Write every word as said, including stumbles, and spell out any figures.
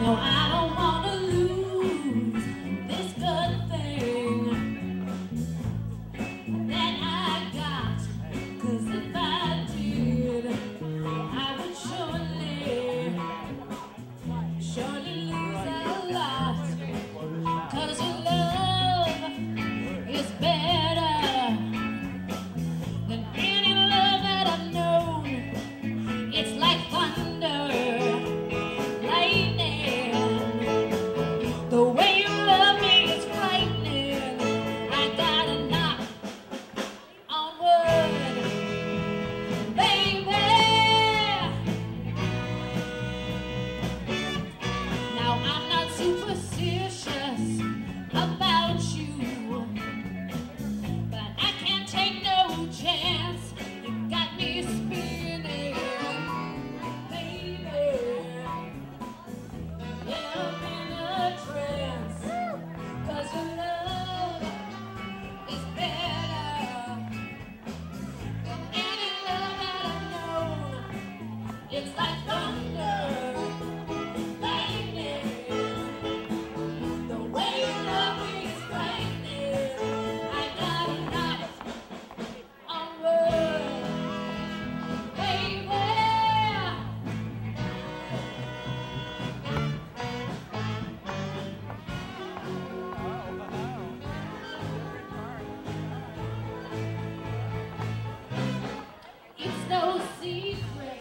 No, I don't want to lose this good thing that I got, 'cause if I did, I would surely, surely lose a lot. 'Cause your love is better than any love that I've known. It's like thunder, the way you love me is frightening. I gotta knock on wood, baby. Now I'm not superstitious about you, but I can't take no chance. You got me spinning, baby. Yeah, I'm in a trance, 'cause your love is better than any love that I've known. It's like thunder, lightning. The way you love me is frightening. I gotta knock on wood, baby. It's no secret